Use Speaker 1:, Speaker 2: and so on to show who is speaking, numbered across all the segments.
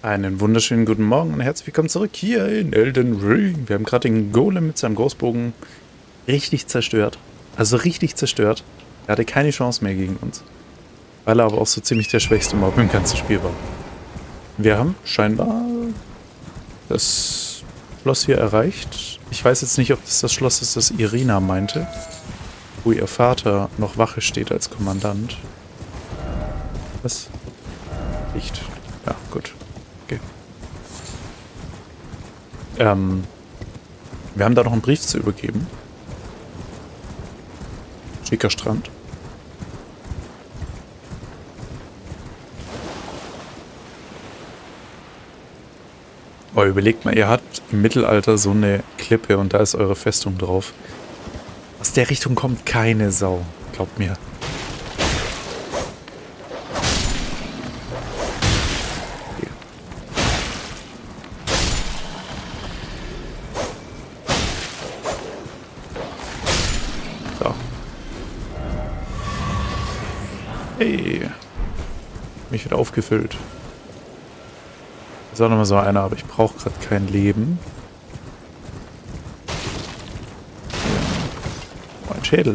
Speaker 1: Einen wunderschönen guten Morgen und herzlich willkommen zurück hier in Elden Ring. Wir haben gerade den Golem mit seinem Großbogen richtig zerstört. Also richtig zerstört. Er hatte keine Chance mehr gegen uns. Weil er aber auch so ziemlich der schwächste Mob im ganzen Spiel war. Wir haben scheinbar das Schloss hier erreicht. Ich weiß jetzt nicht, ob das Schloss ist, das Irina meinte. Wo ihr Vater noch Wache steht als Kommandant. Was? Licht. Ja, gut. Okay. Wir haben da noch einen Brief zu übergeben. Schicker Strand. Aber überlegt mal, ihr habt im Mittelalter so eine Klippe und da ist eure Festung drauf. Aus der Richtung kommt keine Sau, glaubt mir. So. Hey. Mich wieder aufgefüllt. Ist auch nochmal so einer, aber ich brauche gerade kein Leben. Oh, ein Schädel.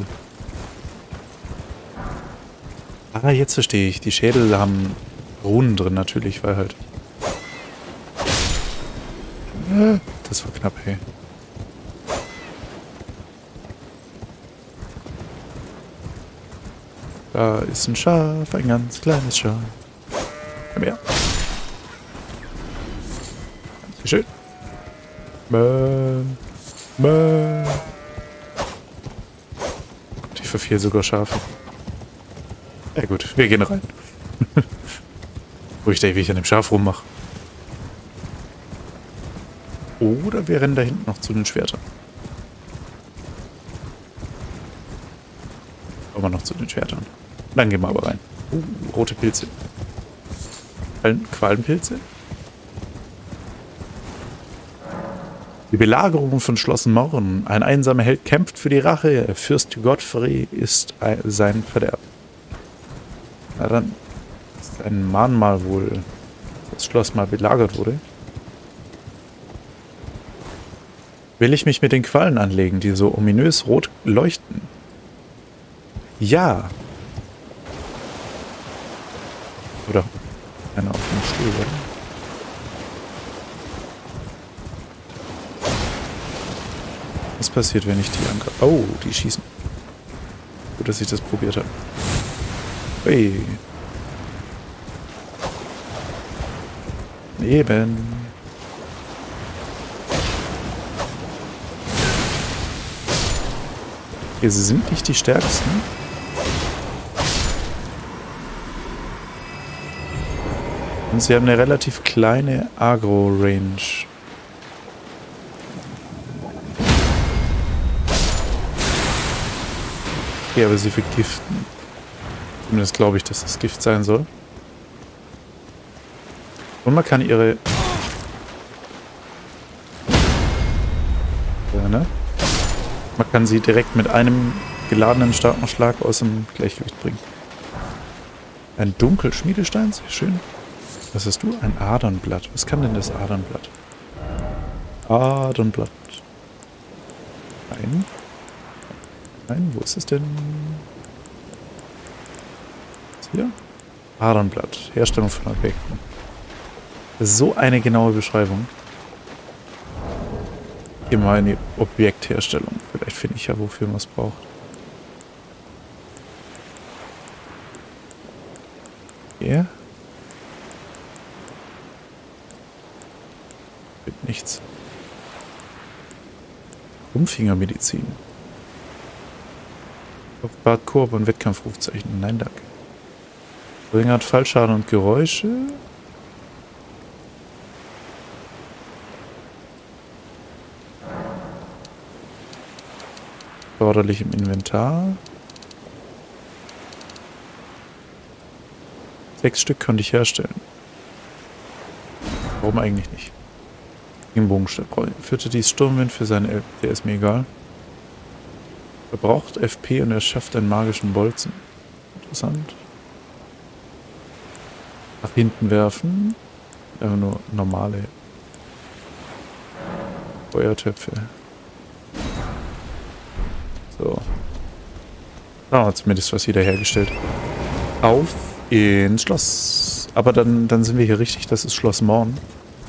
Speaker 1: Ah, jetzt verstehe ich. Die Schädel haben Runen drin natürlich, weil halt... Das war knapp, hey. Da ist ein Schaf, ein ganz kleines Schaf. Komm her. Wie schön. Ich verfehle sogar Schafe. Ja gut, wir gehen rein. Wo ich denke, wie ich an dem Schaf rummache. Oder wir rennen da hinten noch zu den Schwertern. Kommen wir noch zu den Schwertern. Dann gehen wir aber rein. Rote Pilze. Quallenpilze? Die Belagerung von Schloss Morn. Ein einsamer Held kämpft für die Rache. Fürst Godfrey ist sein Verderb. Na dann ist ein Mahnmal wohl, dass das Schloss mal belagert wurde. Will ich mich mit den Quallen anlegen, die so ominös rot leuchten? Ja. Oder einer auf dem Stuhl, oder? Was passiert, wenn ich die angreife? Oh, die schießen. Gut, dass ich das probiert habe. Hey. Eben. Okay, sie sind nicht die stärksten. Und sie haben eine relativ kleine Agro-Range. Okay, aber sie vergiften. Zumindest glaube ich, dass das Gift sein soll. Und man kann ihre... Ja, ne? Man kann sie direkt mit einem geladenen starken Schlag aus dem Gleichgewicht bringen. Ein Dunkelschmiedestein, sehr schön. Was hast du? Ein Adernblatt. Was kann denn das Adernblatt? Adernblatt. Nein, wo ist es denn? Was hier? Adernblatt. Herstellung von Objekten. Das ist so eine genaue Beschreibung. Gehen wir mal in die Objektherstellung. Vielleicht finde ich ja, wofür man es braucht. Hier. Gibt nichts. Umfingermedizin. Bart, Koop und Wettkampfrufzeichen. Nein, danke. Verringert Fallschaden und Geräusche. Förderlich im Inventar. 6 Stück konnte ich herstellen. Warum eigentlich nicht? Im Bogenstab. Führte dies Sturmwind für seine Elbe. Der ist mir egal. Verbraucht FP und er schafft einen magischen Bolzen. Interessant. Nach hinten werfen. Einfach nur normale Feuertöpfe. So. Ah, zumindest was wiederhergestellt. Auf ins Schloss. Aber dann sind wir hier richtig. Das ist Schloss Morn.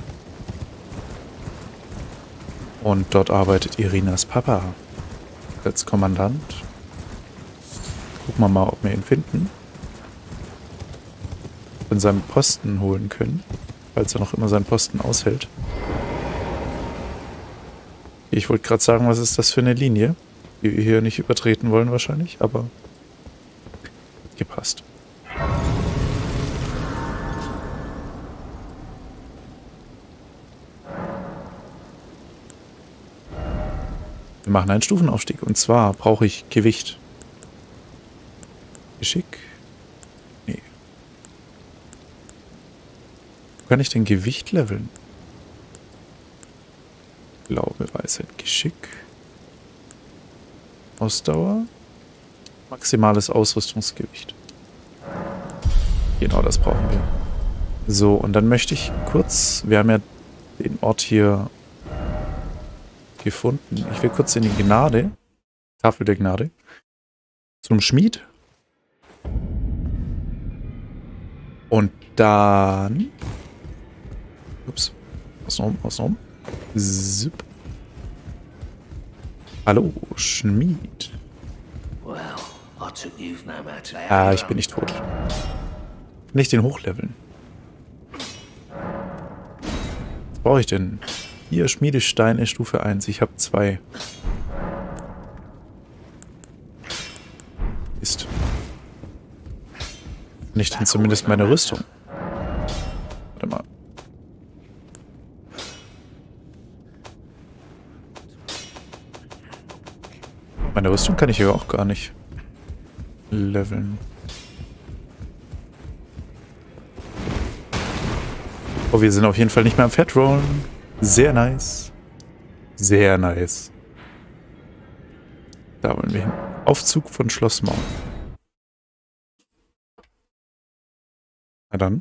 Speaker 1: Und dort arbeitet Irinas Papa als Kommandant. Gucken wir mal, ob wir ihn finden. Von seinem Posten holen können. Falls er noch immer seinen Posten aushält. Ich wollte gerade sagen, was ist das für eine Linie? Die wir hier nicht übertreten wollen wahrscheinlich, aber gepasst. Wir machen einen Stufenaufstieg und zwar brauche ich Gewicht. Geschick? Nee. Wo kann ich denn Gewicht leveln? Glaube, Weisheit, Geschick. Ausdauer. Maximales Ausrüstungsgewicht. Genau, das brauchen wir. So, und dann möchte ich kurz... Wir haben ja den Ort hier gefunden. Ich will kurz in die Gnade. Tafel der Gnade. Zum Schmied. Und dann... Ups. Außenrum. Zip. Hallo, Schmied. Ah, ich bin nicht tot. Nicht den hochleveln. Was brauche ich denn? Hier, Schmiedesteine, Stufe 1. Ich habe 2. Ist. Nicht denn zumindest meine Rüstung. Warte mal. Meine Rüstung kann ich hier auch gar nicht leveln. Oh, wir sind auf jeden Fall nicht mehr am Fetrollen. Sehr nice. Sehr nice. Da wollen wir hin. Aufzug von Schloss Morn. Na dann.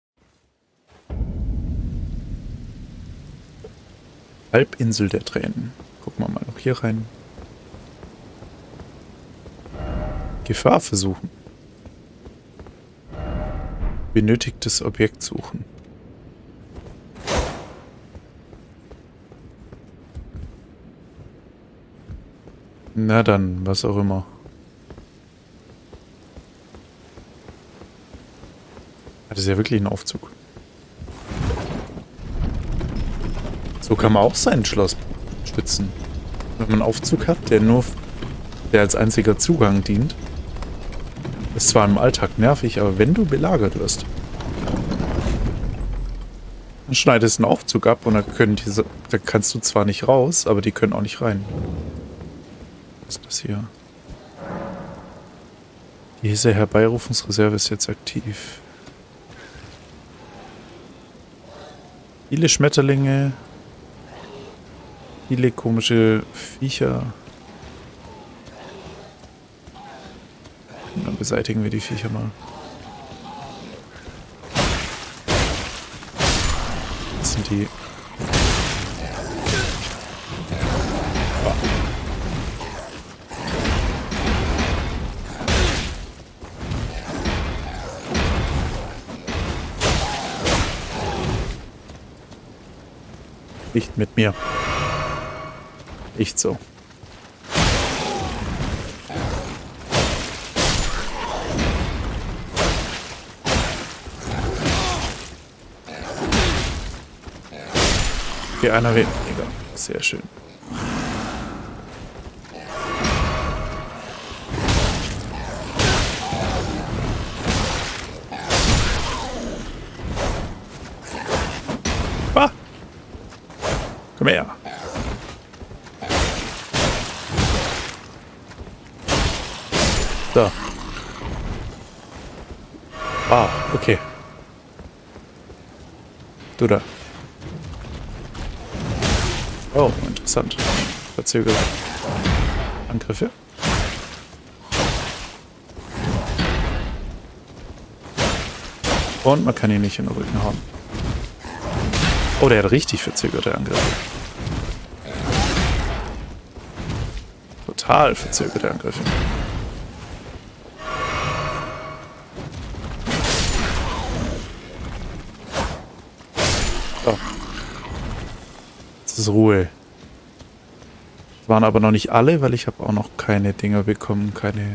Speaker 1: Halbinsel der Tränen. Gucken wir mal noch hier rein. Gefahr versuchen. Benötigtes Objekt suchen. Na dann, was auch immer. Das ist ja wirklich ein Aufzug. So kann man auch sein Schloss stützen. Wenn man einen Aufzug hat, der als einziger Zugang dient. Ist zwar im Alltag nervig, aber wenn du belagert wirst, dann schneidest du einen Aufzug ab und da kannst du zwar nicht raus, aber die können auch nicht rein. Was ist das hier? Diese Herbeirufungsreserve ist jetzt aktiv. Viele Schmetterlinge, viele komische Viecher. Und dann beseitigen wir die Viecher mal. Das sind die... Oh. Nicht mit mir. Nicht so. Okay, einer weniger. Sehr schön. Ah! Komm her. So. Ah, okay. Du da. Oh, interessant. Verzögert. Angriffe. Und man kann ihn nicht in den Rücken hauen. Oh, der hat richtig verzögerte Angriffe. Total verzögerte Angriffe. So. Jetzt ist Ruhe. Das waren aber noch nicht alle, weil ich habe auch noch keine Dinger bekommen, keine...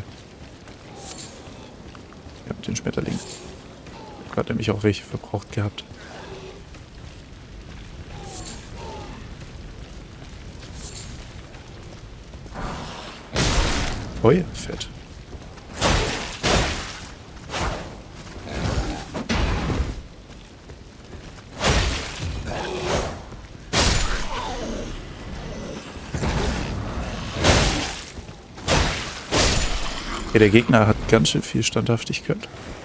Speaker 1: Ich habe den Schmetterling. Ich habe gerade nämlich auch welche verbraucht gehabt. Feuerfett. Okay, der Gegner hat ganz schön viel Standhaftigkeit.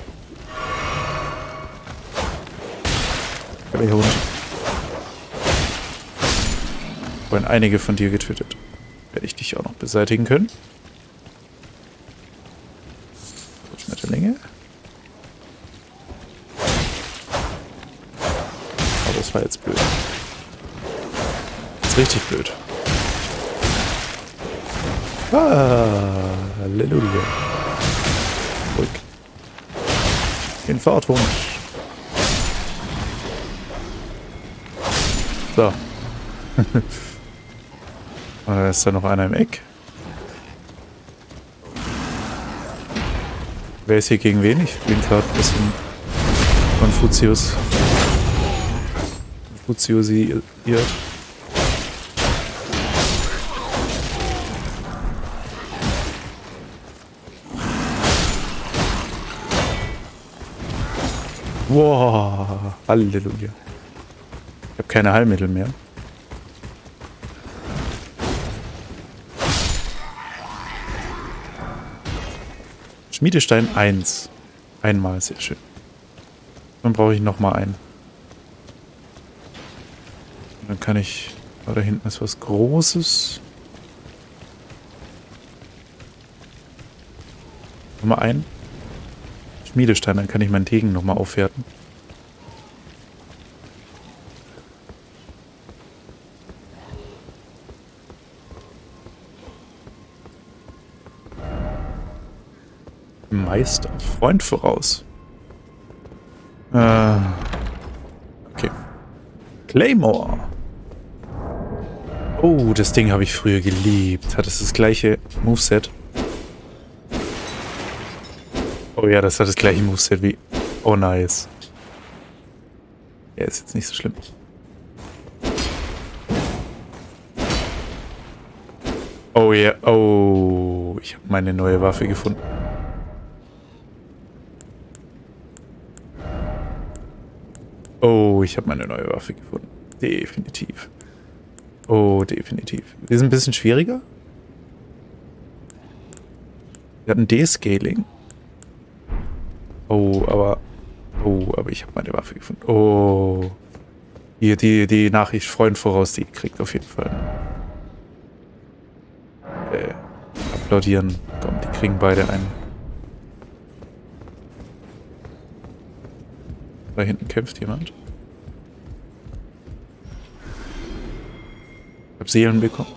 Speaker 1: Aber hier runter. Vorhin einige von dir getötet. Werde ich dich auch noch beseitigen können. Schmetterlinge. Aber das war jetzt blöd. Das ist richtig blöd. Ah, Halleluja. Ruhig. Den Fahrtwunsch. So. Da ist da noch einer im Eck. Wer ist hier gegen wen? Ich bin gerade ein bisschen konfuziosiert. Wow, Halleluja. Ich habe keine Heilmittel mehr. Schmiedestein 1. Einmal, sehr schön. Dann brauche ich nochmal einen. Und dann kann ich... Oh, da hinten ist was Großes. Nochmal einen. Schmiedestein, dann kann ich meinen Degen nochmal aufwerten. Meister, Freund voraus. Okay. Claymore. Oh, das Ding habe ich früher geliebt. Hat es das gleiche Moveset? Oh ja, das hat das gleiche Moveset wie... Oh, nice. Ja, ist jetzt nicht so schlimm. Oh ja, oh. Ich habe meine neue Waffe gefunden. Oh, ich habe meine neue Waffe gefunden. Definitiv. Oh, definitiv. Die sind ein bisschen schwieriger. Wir hatten Descaling. Oh, aber ich habe meine Waffe gefunden. Oh. Hier, die Nachricht Freund voraus, die kriegt auf jeden Fall. Applaudieren. Komm, die kriegen beide einen. Da hinten kämpft jemand. Ich habe Seelen bekommen.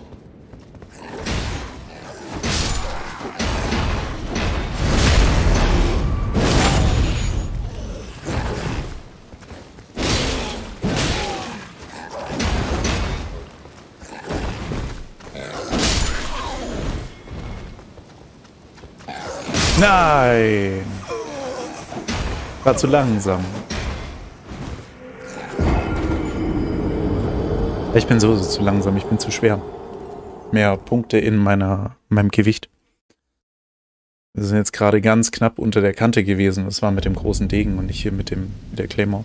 Speaker 1: Nein! War zu langsam. Ich bin sowieso zu langsam, ich bin zu schwer. Mehr Punkte in meinem Gewicht. Wir sind jetzt gerade ganz knapp unter der Kante gewesen. Das war mit dem großen Degen und nicht hier mit der Claymore.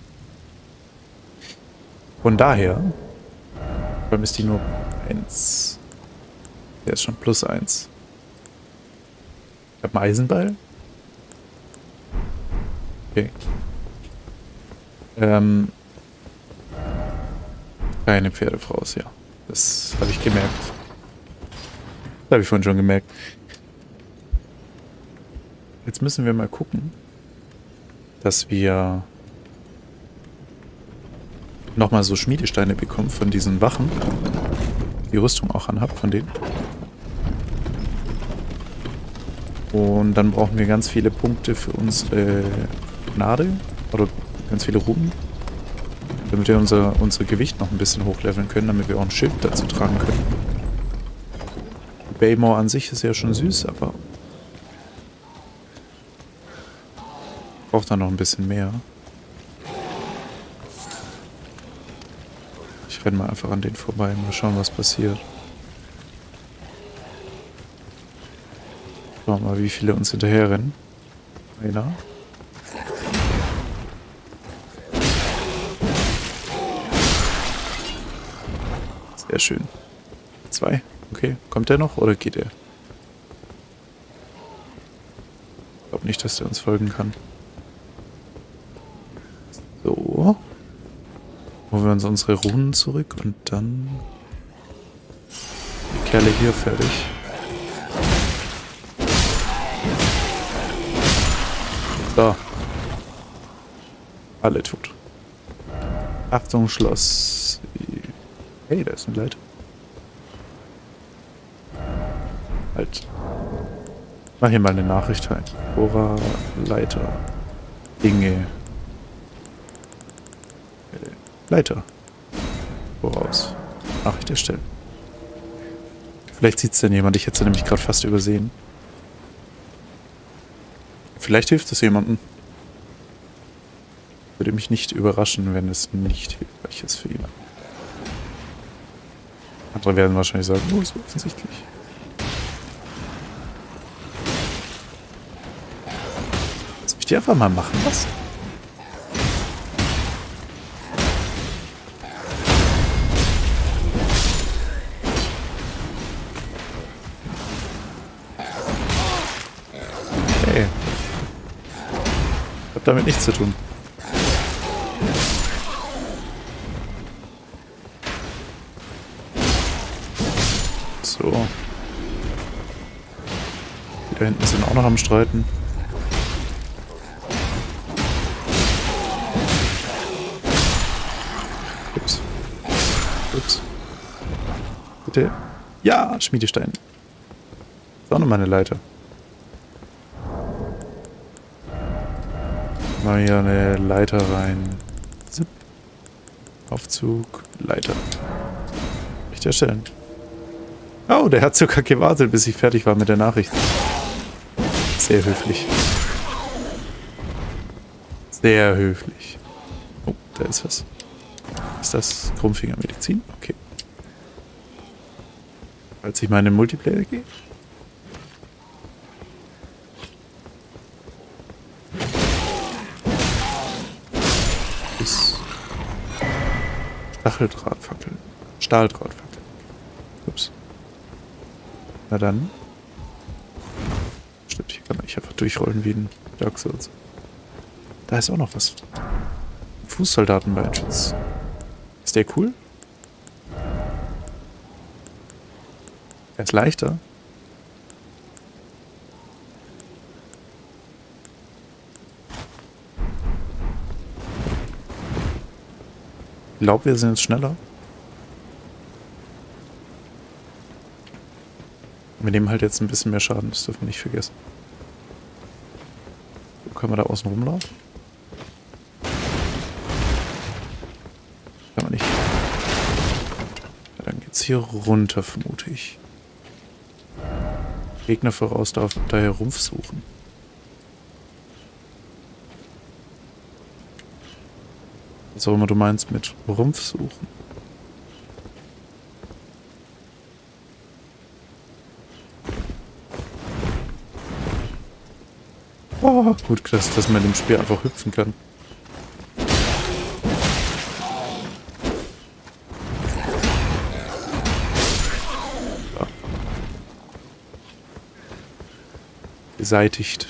Speaker 1: Von daher, warum ist die nur 1? Der ist schon +1. Ich habe einen Eisenball. Okay. Keine Pferdefraus, ja. Das habe ich gemerkt. Das habe ich vorhin schon gemerkt. Jetzt müssen wir mal gucken, dass wir nochmal so Schmiedesteine bekommen von diesen Wachen. Die Rüstung auch anhabt von denen. Und dann brauchen wir ganz viele Punkte für unsere Gnade. Oder ganz viele Runen. Damit wir unser Gewicht noch ein bisschen hochleveln können, damit wir auch ein Schild dazu tragen können. Baymore an sich ist ja schon süß, aber braucht dann noch ein bisschen mehr. Ich renne mal einfach an den vorbei, mal schauen, was passiert. Schauen wir mal, wie viele uns hinterher rennen. Einer. Sehr schön. 2. Okay, kommt der noch oder geht er? Ich glaube nicht, dass der uns folgen kann. So. Holen wir uns unsere Runen zurück und dann die Kerle hier fertig. So. Alle tot. Achtung, Schloss. Hey, da ist ein Leiter. Halt. Mach hier mal eine Nachricht rein. Bohrer, Leiter, Dinge. Leiter. Voraus. Nachricht erstellen. Vielleicht sieht es denn jemand. Ich hätte es nämlich gerade fast übersehen. Vielleicht hilft es jemandem. Würde mich nicht überraschen, wenn es nicht hilfreich ist für jemanden. Andere werden wahrscheinlich sagen, oh, ist offensichtlich. Soll ich die einfach mal machen lassen? Hey. Ich hab damit nichts zu tun. So. Die da hinten sind auch noch am Streiten. Ups. Ups. Bitte. Ja, Schmiedestein. Ist auch noch meine Leiter. Mal hier eine Leiter rein. Zip. Aufzug. Leiter. Nicht erstellen. Oh, der hat sogar gewartet, bis ich fertig war mit der Nachricht. Sehr höflich. Sehr höflich. Oh, da ist was. Ist das Krummfingermedizin? Okay. Als ich mal in den Multiplayer gehe. Ist Stacheldrahtfackel. Stahldrahtfackel. Ups. Na dann. Stimmt, hier kann man nicht einfach durchrollen wie ein Dark Souls. Da ist auch noch was. Fußsoldatenbeinschutz. Ist der cool? Er ist leichter. Ich glaube, wir sind jetzt schneller. Wir nehmen halt jetzt ein bisschen mehr Schaden, das dürfen wir nicht vergessen. So, können wir da außen rumlaufen? Kann man nicht. Ja, dann geht's hier runter, vermute ich. Gegner voraus, daher Rumpf suchen. Was auch immer du meinst mit Rumpf suchen. Oh, gut, dass man im Spiel einfach hüpfen kann. Ja. Beseitigt.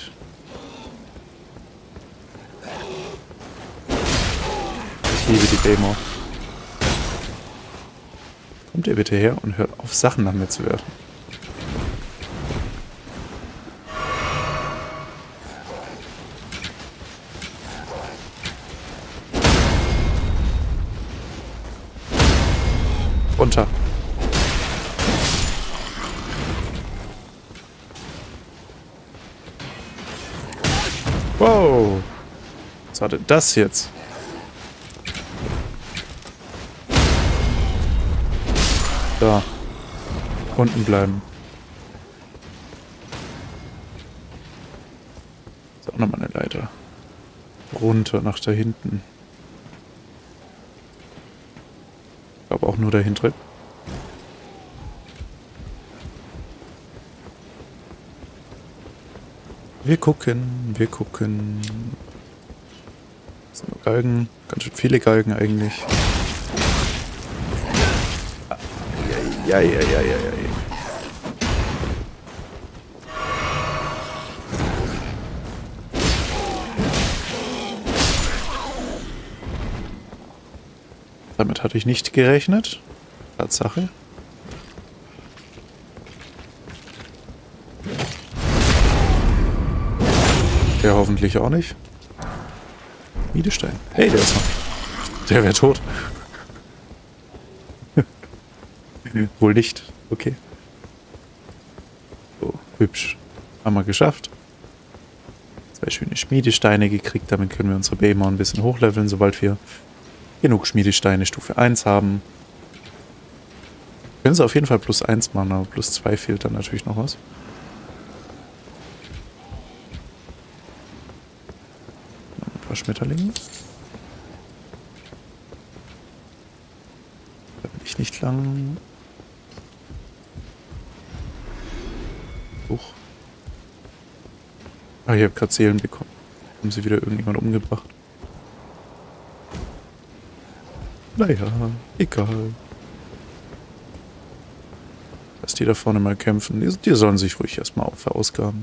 Speaker 1: Ich liebe die Baymore. Kommt ihr bitte her und hört auf, Sachen an mir zu werfen. Runter. Wow. Was war denn das jetzt? Da. Unten bleiben. Ist auch nochmal eine Leiter. Runter nach da hinten. Ich glaube auch nur dahinter. Wir gucken, wir gucken. Das sind nur Galgen. Ganz schön viele Galgen eigentlich. Ja. Damit hatte ich nicht gerechnet. Tatsache. Der hoffentlich auch nicht. Miedestein. Hey, der ist noch. Der wäre tot. Wohl nicht. Okay. So, hübsch. Haben wir geschafft. 2 schöne Schmiedesteine gekriegt. Damit können wir unsere Behemoth ein bisschen hochleveln, sobald wir genug Schmiedesteine Stufe 1 haben. Können sie auf jeden Fall +1 machen, aber +2 fehlt dann natürlich noch was. Ein paar Schmetterlinge. Da will ich nicht lang. Huch. Ah, ich habe gerade Seelen bekommen. Haben sie wieder irgendjemand umgebracht. Naja, egal. Lass die da vorne mal kämpfen. Die sollen sich ruhig erstmal verausgaben.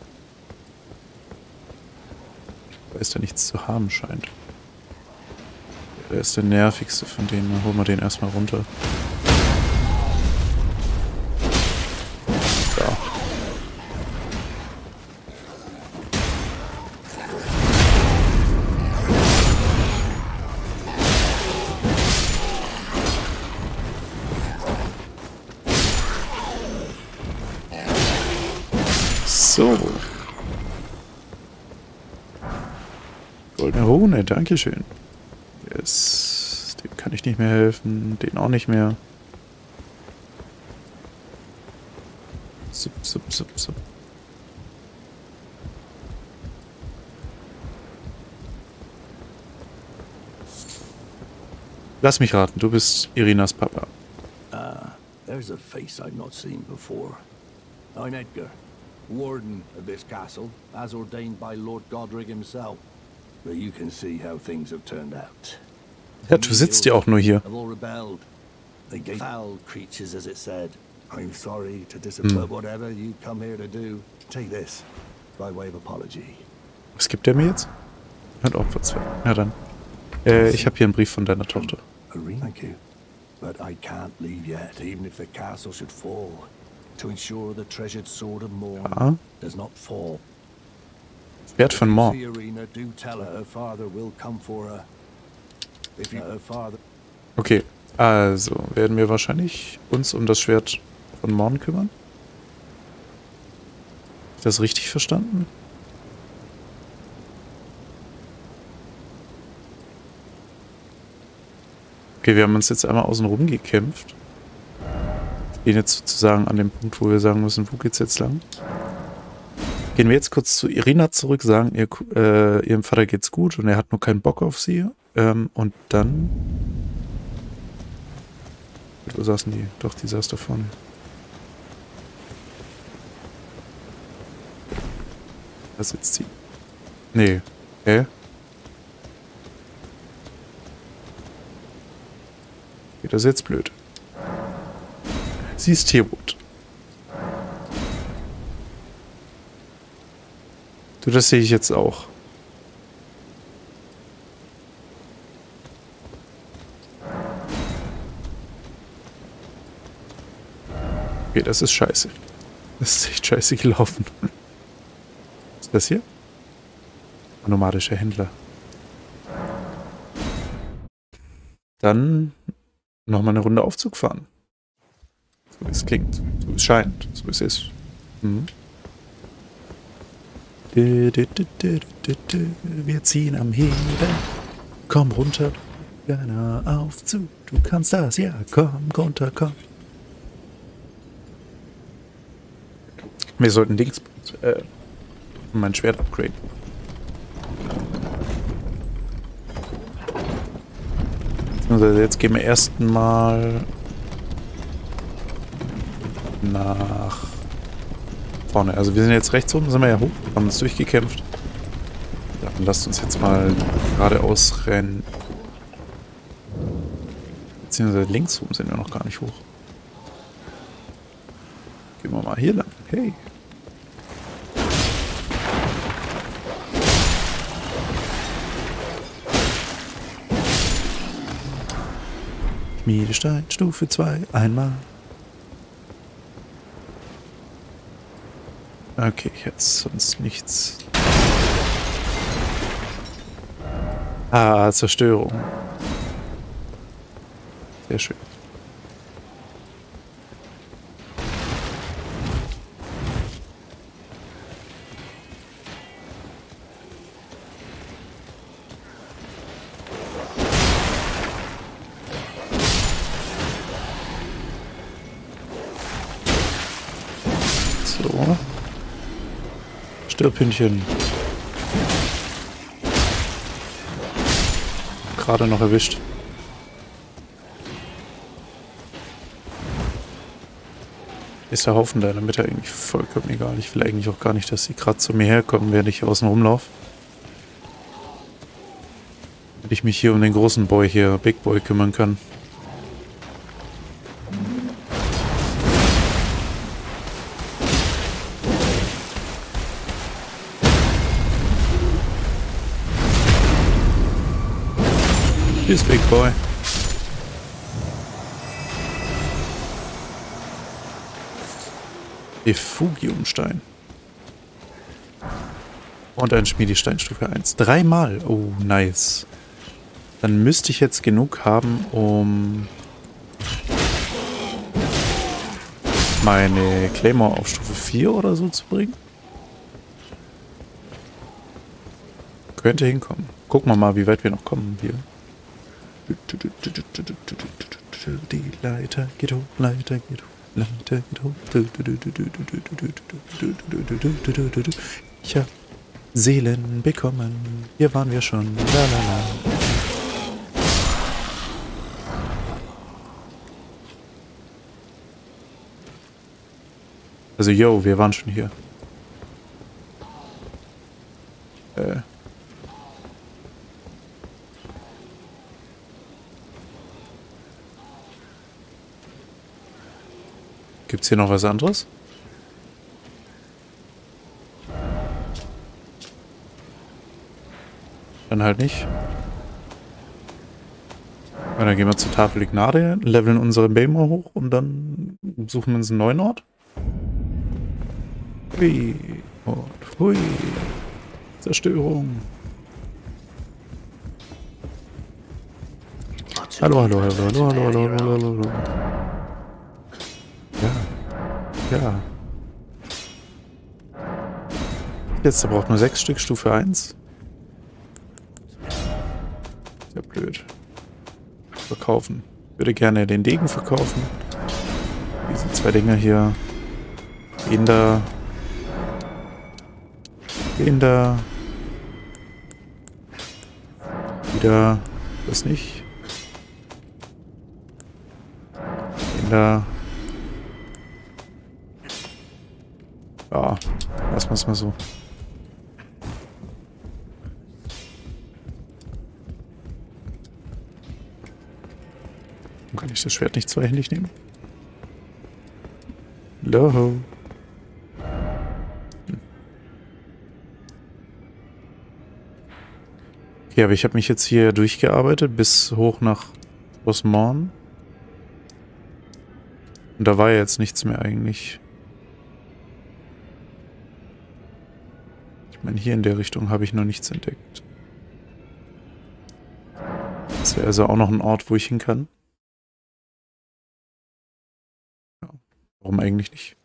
Speaker 1: Weil es da nichts zu haben scheint. Wer ist der nervigste von denen? Dann holen wir den erstmal runter. Da. So. Goldene Rune, dankeschön. Yes. Dem kann ich nicht mehr helfen, den auch nicht mehr. Sup. Lass mich raten, du bist Irinas Papa.
Speaker 2: There's a face I've not seen before. I'm Edgar, warden of this castle, as ordained by Lord Godric himself. But you can see how things have turned out.
Speaker 1: Ja, du sitzt ja auch nur hier.
Speaker 2: Have all rebelled. They gave foul creatures, as it said. I'm sorry to disappoint whatever you come here to do. Take this, by way of apology.
Speaker 1: Was gibt der mir jetzt? Hat Opfer 2. Ja dann. Ich habe hier einen Brief von deiner Tochter.
Speaker 2: Thank you. But I can't leave yet, even if the castle should fall. To ensure the treasured sword of Morn does not fall.
Speaker 1: Schwert von Morn.
Speaker 2: Do tell her father will come for her. If her father...
Speaker 1: Okay, also werden wir wahrscheinlich uns um das Schwert von Morn kümmern. Habe ich das richtig verstanden? Okay, wir haben uns jetzt einmal außen rum gekämpft. Wir gehen jetzt sozusagen an dem Punkt, wo wir sagen müssen, wo geht's jetzt lang? Gehen wir jetzt kurz zu Irina zurück, sagen, ihrem Vater geht's gut und er hat nur keinen Bock auf sie. Und dann... Wo saßen die? Doch, die saß da vorne. Da sitzt sie. Nee. Hä? Okay, das ist jetzt blöd. Sie ist Teerwood. Du, das sehe ich jetzt auch. Okay, das ist scheiße. Das ist echt scheiße gelaufen. Was ist das hier? Nomadischer Händler. Dann Nochmal eine Runde Aufzug fahren. So wie es klingt, so wie es scheint, so wie es ist. Mhm. Wir ziehen am Hebel. Komm runter, kleiner Aufzug. Du kannst das, ja, komm runter, komm. Wir sollten Dings mein Schwert upgraden. Also jetzt gehen wir erstmal nach vorne. Also wir sind jetzt rechts oben, sind wir ja hoch, haben uns durchgekämpft. Dann lasst uns jetzt mal geradeaus rennen. Beziehungsweise links oben sind wir noch gar nicht hoch. Gehen wir mal hier lang. Hey. Schmiedestein, Stufe 2, einmal. Okay, jetzt sonst nichts. Ah, Zerstörung. Sehr schön. So. Stirb-Hündchen. Gerade noch erwischt. Ist der Haufen da in der Mitte eigentlich vollkommen egal. Ich will eigentlich auch gar nicht, dass sie gerade zu mir herkommen, während ich hier außen rumlaufe. Damit ich mich hier um den großen Boy hier, Big Boy, kümmern kann. Tschüss, Big Boy. Effugiumstein. Und ein Schmiedestein Stufe 1. 3-mal. Oh, nice. Dann müsste ich jetzt genug haben, um meine Claymore auf Stufe 4 oder so zu bringen. Könnte hinkommen. Gucken wir mal, wie weit wir noch kommen hier. Die Leiter geht hoch, Leiter geht hoch. Leiter geht hoch. Ich hab Seelen bekommen. Hier waren wir schon. Lalala. Also, yo, wir waren schon hier. Gibt's hier noch was anderes? Dann halt nicht. Ja, dann gehen wir zur Tafel Ignade, leveln unsere Baymore hoch und dann suchen wir uns einen neuen Ort. Hui. Und hui. Zerstörung. Hallo, hallo, hallo, hallo, hallo, hallo, hallo, hallo, hallo. Ja. Ja. Jetzt, da braucht nur 6 Stück, Stufe 1. Sehr blöd. Verkaufen. Ich würde gerne den Degen verkaufen. Diese 2 Dinger hier. Den da. Den da. Wieder. Das nicht. Den da. Ja, lassen wir es mal so. Kann ich das Schwert nicht zweihändig nehmen? Loho. Okay, aber ich habe mich jetzt hier durchgearbeitet bis hoch nach Schloss Morn. Und da war ja jetzt nichts mehr eigentlich. Ich meine, hier in der Richtung habe ich noch nichts entdeckt. Das wäre also auch noch ein Ort, wo ich hin kann. Warum eigentlich nicht?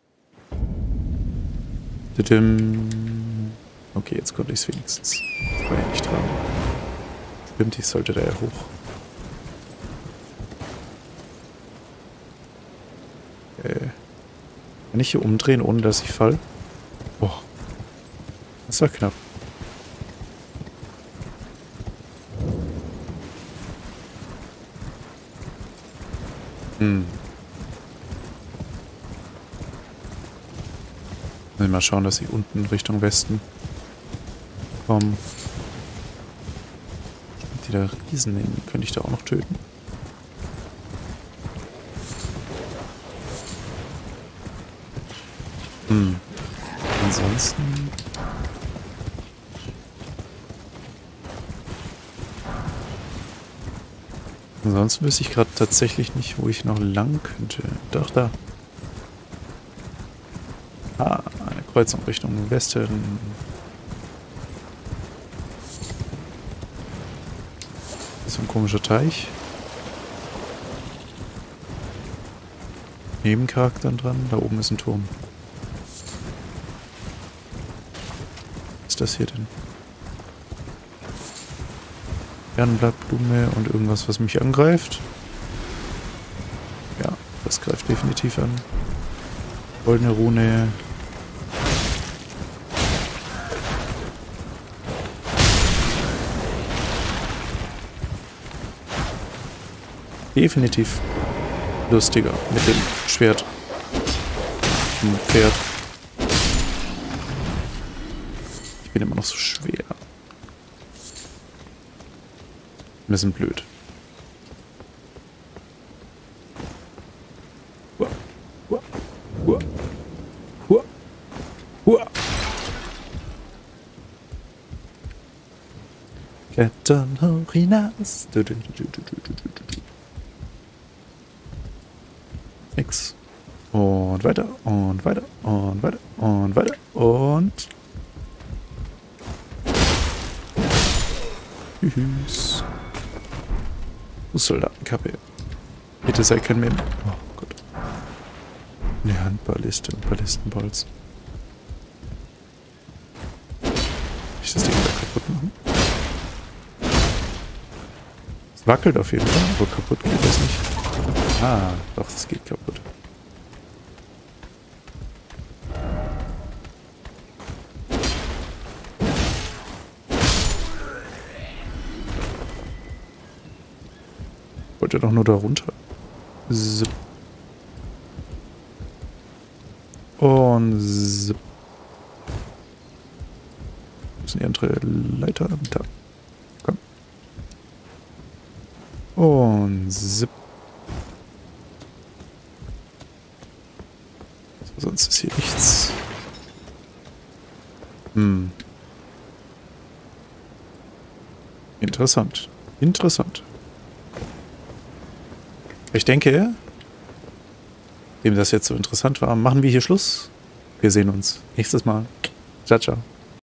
Speaker 1: Didim. Okay, jetzt konnte ich es wenigstens. Das war ja nicht dran. Stimmt, ich sollte da ja hoch. Kann ich hier umdrehen, ohne dass ich fall? Boah. Das war knapp. Mal schauen, dass ich unten Richtung Westen komme. Die da Riesen, den könnte ich da auch noch töten. Ansonsten... Ansonsten wüsste ich gerade tatsächlich nicht, wo ich noch lang könnte. Doch, da. Ah, eine Kreuzung Richtung Westen. Das ist ein komischer Teich. Nebencharakteren dran. Da oben ist ein Turm. Was ist das hier denn? Fernblattblume und irgendwas, was mich angreift. Ja, das greift definitiv an. Goldene Rune. Definitiv lustiger mit dem Schwert. Ein Pferd. Ich bin immer noch so schwer. Ein bisschen blöd. Hua, hua, hua, hua, hua. Klettern hoch hinaus. Nix. Und weiter, und weiter, und weiter, und weiter, und... Tschüss. Soldatenkappe. Bitte sei kein Mem. Oh Gott. Eine Handballiste und Ballistenbolzen. Kann ich das Ding wieder kaputt machen? Es wackelt auf jeden Fall, aber kaputt geht das nicht. Ah, doch, es geht kaputt. Wollte doch nur da runter. Zip. Und zip. Wo sind die andere Leiter? Da. Komm. Und zip. So, sonst ist hier nichts. Interessant. Interessant. Ich denke, dem das jetzt so interessant war, machen wir hier Schluss. Wir sehen uns nächstes Mal. Ciao, ciao.